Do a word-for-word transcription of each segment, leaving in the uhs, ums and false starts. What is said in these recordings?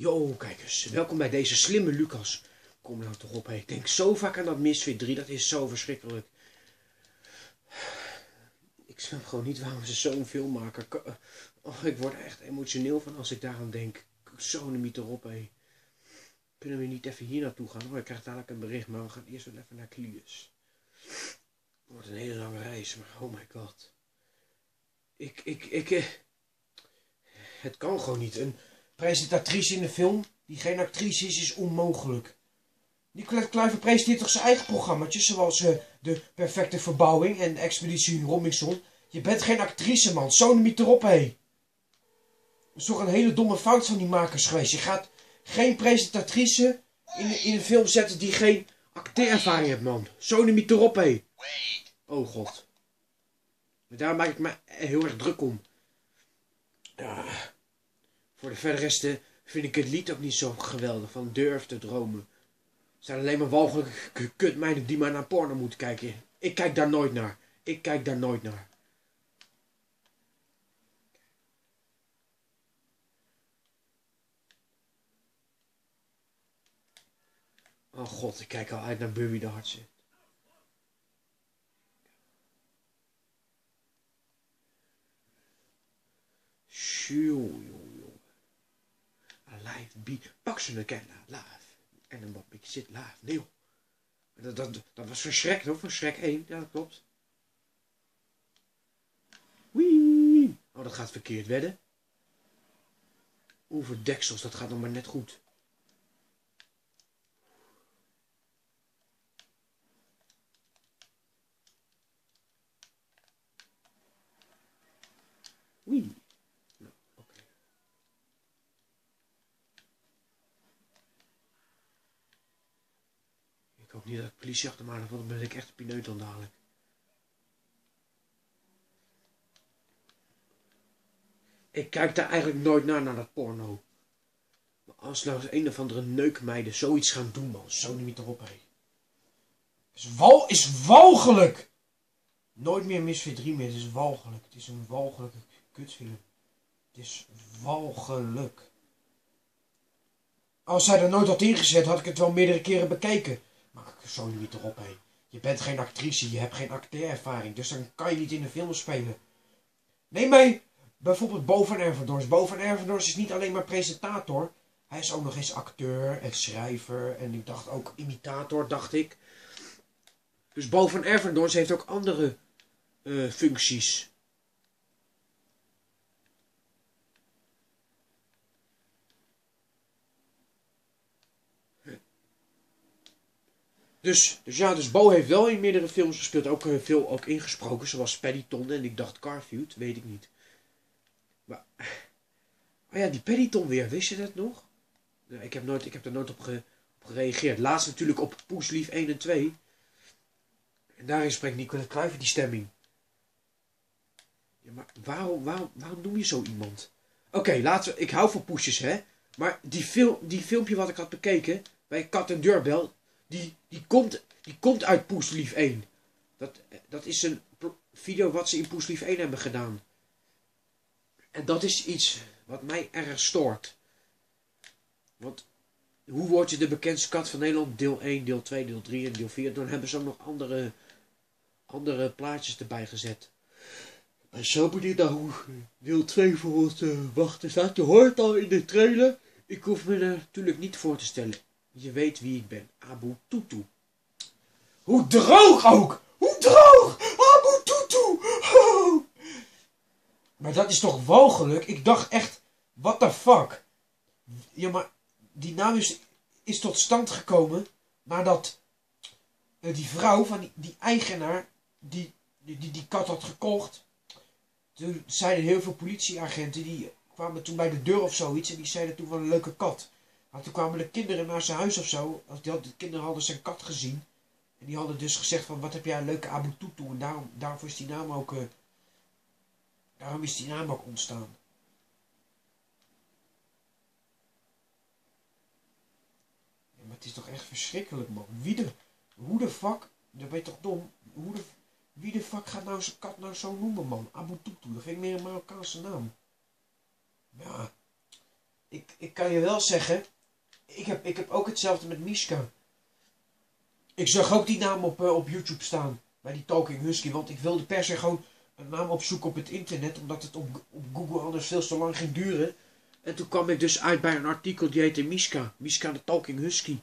Yo, kijkers, welkom bij deze slimme Lucas. Kom nou toch op, hé. Ik denk zo vaak aan dat Misfit drie, dat is zo verschrikkelijk. Ik snap gewoon niet waarom ze zo'n film maken. Oh, ik word er echt emotioneel van als ik daaraan denk. Zo'n miet erop, hé. Kunnen we niet even hier naartoe gaan? Oh, ik krijg dadelijk een bericht, maar we gaan eerst wel even naar Klius. Het wordt een hele lange reis, maar oh my god. Ik, ik, ik... Eh, het kan gewoon niet. Een presentatrice in een film die geen actrice is, is onmogelijk. Nicolette Kluivert presenteert toch zijn eigen programmaatjes, zoals uh, De Perfecte Verbouwing en Expeditie Robinson. Je bent geen actrice, man. Zo niet erop, hé. Dat is toch een hele domme fout van die makers geweest. Je gaat geen presentatrice in, in een film zetten die geen acteerervaring heeft, man. Zo niet erop, hé. Oh god. Maar daar maak ik me heel erg druk om. Ja. Voor de verdere resten vind ik het lied ook niet zo geweldig. Van Durf te dromen. Er zijn alleen maar walgelijke kutmeiden die maar naar porno moeten kijken. Ik kijk daar nooit naar. Ik kijk daar nooit naar. Oh god, ik kijk al uit naar Bury the Hartse. Sjoe, Alive be. Pak ze een keer live. En dan wat ik zit live. Nee. Dat, dat, dat was van Shrek, hoor. Van Shrek één. Ja, dat klopt. Wee. Oh, dat gaat verkeerd wedden. Oeverdeksels, dat gaat nog maar net goed. Wee. Nou, oké. Okay. Ik hoop niet dat ik politie achter me aan, want dan ben ik echt een pineut dan dadelijk. Ik kijk daar eigenlijk nooit naar, naar dat porno. Maar als nou een of andere neukmeiden zoiets gaan doen, man. Zo niet erop, hé. Is, wal is walgelijk! Nooit meer Misfit drie meer, het is walgelijk. Het is een walgelijke kutfilm. Het is walgelijk. Als zij er nooit had ingezet, had ik het wel meerdere keren bekeken. Maar zo niet erop, hé. Je bent geen actrice, je hebt geen acteerervaring. Dus dan kan je niet in een film spelen. Neem mij bijvoorbeeld Bo van Ervedorst. Bo van Ervedorst is niet alleen maar presentator. Hij is ook nog eens acteur en schrijver. En ik dacht ook imitator, dacht ik. Dus Bo van Ervedorst heeft ook andere uh, functies. Dus, dus ja, dus Bo heeft wel in meerdere films gespeeld. Ook uh, veel ook ingesproken, zoals Paddington en ik dacht Garfield, weet ik niet. Maar, oh ja, die Paddington weer, wist je dat nog? Nou, ik heb, nooit, ik heb er nooit op, ge, op gereageerd. Laatst natuurlijk op Poeslief één en twee. En daarin spreekt Nicolette Kluivert die stemming. Ja, maar waarom, waarom, waarom doe je zo iemand? Oké, okay, laten we, ik hou van poesjes, hè. Maar die, fil, die filmpje wat ik had bekeken, bij Kat en Deurbel, die, die, komt, die komt uit Poeslief één. Dat, dat is een video wat ze in Poeslief één hebben gedaan. En dat is iets wat mij erg stoort. Want hoe word je de bekendste kat van Nederland? Deel één, deel twee, deel drie en deel vier. Dan hebben ze ook nog andere, andere plaatjes erbij gezet. Maar zo benieuwd naar hoe deel twee voor ons te wachten staat. Je hoort al in de trailer. Ik hoef me er natuurlijk niet voor te stellen. Je weet wie ik ben. Abu Tutu. Hoe droog ook! Hoe droog! Abu Tutu! Oh. Maar dat is toch walgelijk? Ik dacht echt, what the fuck? Ja, maar die naam is, is tot stand gekomen nadat uh, die vrouw van die, die eigenaar die die, die die kat had gekocht. Toen zeiden heel veel politieagenten, die kwamen toen bij de deur of zoiets en die zeiden toen van een leuke kat. Maar toen kwamen de kinderen naar zijn huis of zo. Die hadden, de kinderen hadden zijn kat gezien. En die hadden dus gezegd van, wat heb jij een leuke Abu Tutu. En daarom, daarvoor is die naam ook, uh, daarom is die naam ook ontstaan. Ja, maar het is toch echt verschrikkelijk, man. Wie de, hoe de fuck, dat ben je toch dom. Hoe de, wie de fuck gaat nou zijn kat nou zo noemen, man? Abu Tutu, dat vind ik meer een Marokkaanse naam. Ja. ik, ik kan je wel zeggen, ik heb, ik heb ook hetzelfde met Mishka. Ik zag ook die naam op, uh, op YouTube staan, bij die Talking Husky, want ik wilde per se gewoon een naam opzoeken op het internet, omdat het op, op Google anders veel te lang ging duren. En toen kwam ik dus uit bij een artikel die heette Mishka, Mishka de Talking Husky.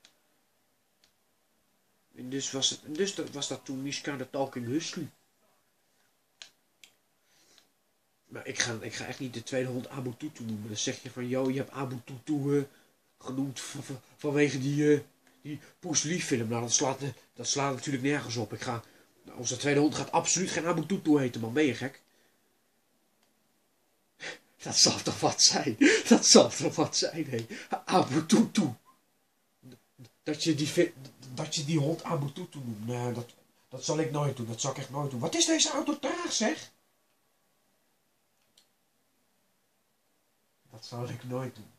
En dus was, het, dus dat, was dat toen Mishka de Talking Husky. Maar ik ga, ik ga echt niet de tweede hond Abu Tutu noemen. Dan zeg je van, yo, je hebt Abu Tutu uh, genoemd van, van, vanwege die, uh, die Poes Lief film. Nou, dat slaat, uh, dat slaat natuurlijk nergens op. Ik ga, nou, onze tweede hond gaat absoluut geen Abu Tutu heten, man. Ben je gek? Dat zal toch wat zijn? Dat zal toch wat zijn, hé. Abu Tutu. Dat je die, dat je die hond Abu Tutu noemt. Nee, dat, dat zal ik nooit doen. Dat zal ik echt nooit doen. Wat is deze auto traag, zeg? Dat zal ik nooit doen.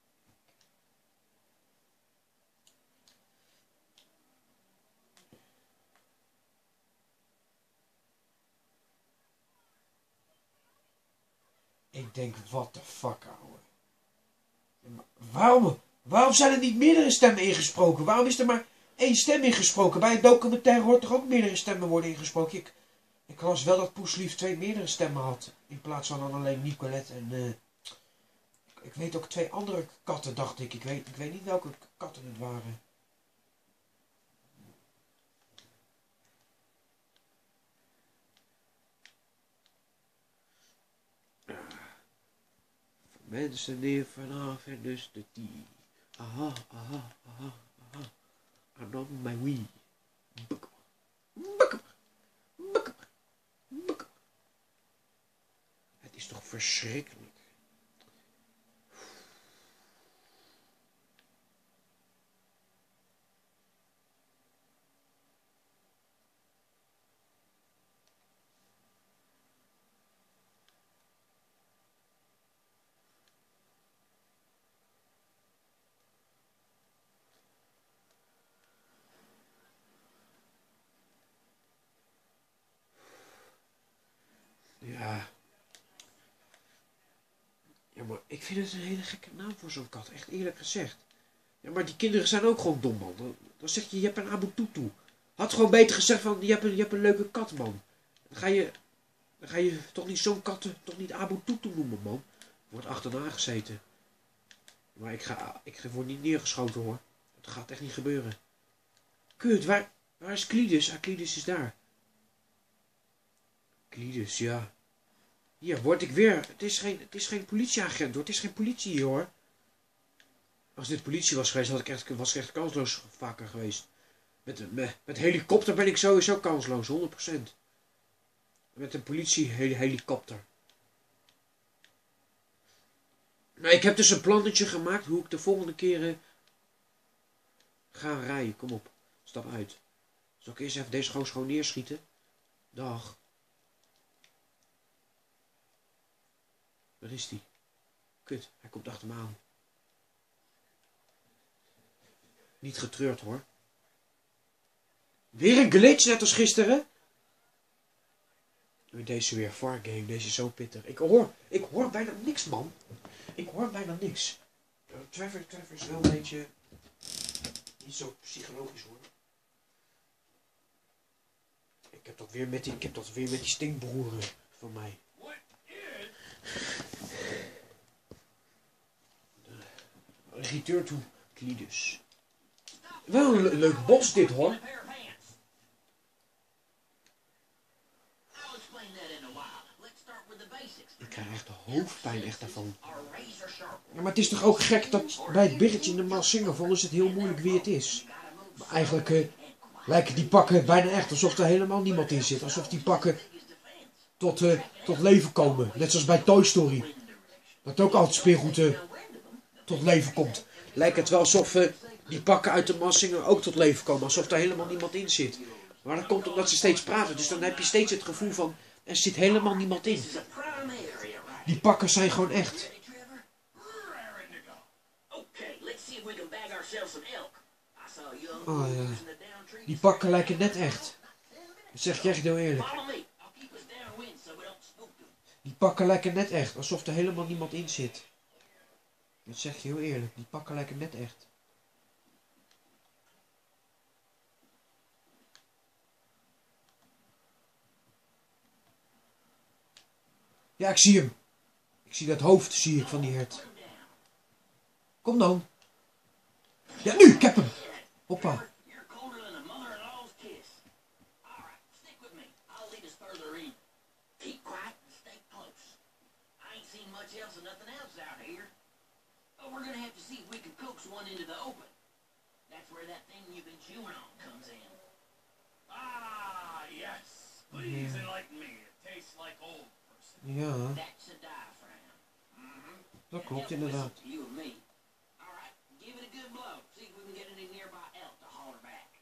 Ik denk, what the fuck, ouwe. Waarom, waarom zijn er niet meerdere stemmen ingesproken? Waarom is er maar één stem ingesproken? Bij een documentaire hoort toch ook meerdere stemmen worden ingesproken? Ik, ik las wel dat Poeslief twee meerdere stemmen had. In plaats van dan alleen Nicolette en... Uh, ik weet ook twee andere katten, dacht ik. Ik weet, ik weet niet welke katten het waren. Mensen neer vanaf en dus de die. Aha, aha, aha, aha. En dan mijn wie. Buk. Buk. Buk. Buk. Het is toch verschrikkelijk. Ja. Ja, maar ik vind het een hele gekke naam voor zo'n kat. Echt eerlijk gezegd. Ja, maar die kinderen zijn ook gewoon dom, man. Dan, dan zeg je, je hebt een Abu Tutu. Had gewoon beter gezegd van, je hebt een, je hebt een leuke kat, man. Dan ga je, dan ga je toch niet zo'n kat, toch niet Abu Tutu noemen, man. Wordt achterna gezeten. Maar ik ga, ik word niet neergeschoten, hoor. Dat gaat echt niet gebeuren. Kut, waar, waar is Cletus? Ah, Cletus is daar. Cletus, ja. Hier word ik weer. Het is geen, het is geen politieagent, hoor. Het is geen politie hier, hoor. Als dit politie was geweest, had ik echt, was ik echt kansloos vaker geweest. Met, met, met helikopter ben ik sowieso kansloos, honderd procent. Met een politie-helikopter. Nou, ik heb dus een plannetje gemaakt hoe ik de volgende keren ga rijden. Kom op, stap uit. Zal ik eerst even deze gewoon schoon neerschieten? Dag. Waar is die? Kut, hij komt achter me aan. Niet getreurd, hoor. Weer een glitch, net als gisteren. Deze weer, Fargame, deze is zo pittig. Ik hoor, ik hoor bijna niks, man. Ik hoor bijna niks. Uh, Trevor, Trevor is wel een beetje... niet zo psychologisch, hoor. Ik heb dat weer met die, ik heb dat weer met die stinkbroeren van mij. Uh, return to Cletus. Wel een le leuk bos dit, hoor. Ik krijg echt de hoofdpijn echt daarvan. Ja, maar het is toch ook gek dat bij het biggetje in de Mazinger vonden ze het heel moeilijk wie het is. Maar eigenlijk uh, lijken die pakken bijna echt alsof er helemaal niemand in zit. Alsof die pakken tot, uh, tot leven komen. Net zoals bij Toy Story. Dat ook altijd speelgoed uh, tot leven komt. Lijkt het wel alsof uh, die pakken uit de Mazinger ook tot leven komen. Alsof er helemaal niemand in zit. Maar dat komt omdat ze steeds praten. Dus dan heb je steeds het gevoel van... er zit helemaal niemand in. Die pakken zijn gewoon echt. Oh ja. Die pakken lijken net echt. Dat zeg ik echt heel eerlijk. Die pakken lijken net echt. Alsof er helemaal niemand in zit. Dat zeg je heel eerlijk. Die pakken lijken net echt. Ja, ik zie hem. Ik zie dat hoofd, zie ik, van die hert. Kom dan. Ja, nu! Ik heb hem! Hoppa. We're gonna have to see if we can coax one into the open. That's where that thing you've been chewing on comes in. Ah, yes. Please enlighten me. It tastes like old person. Ja, That's a diaphragm. Mm-hmm. dat klopt inderdaad. You and me. All right, give it a good blow. See if we can get any nearby elk to haul her back.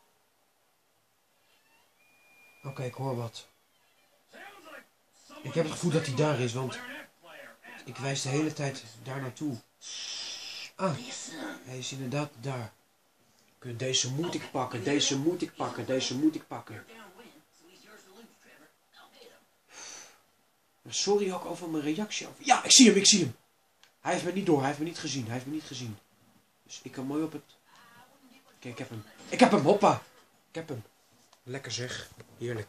Oké, okay, ik hoor wat. Sounds like Ik heb het gevoel dat hij daar is, want ik wijs de hele tijd daar naartoe. Ah, hij is inderdaad daar. Deze moet ik pakken, deze moet ik pakken, deze moet ik pakken. Sorry ook over mijn reactie. Ja, ik zie hem, ik zie hem. Hij heeft me niet door, hij heeft me niet gezien, hij heeft me niet gezien. Dus ik kan mooi op het... Kijk, ik heb hem. Ik heb hem, hoppa. Ik heb hem. Lekker zeg, heerlijk.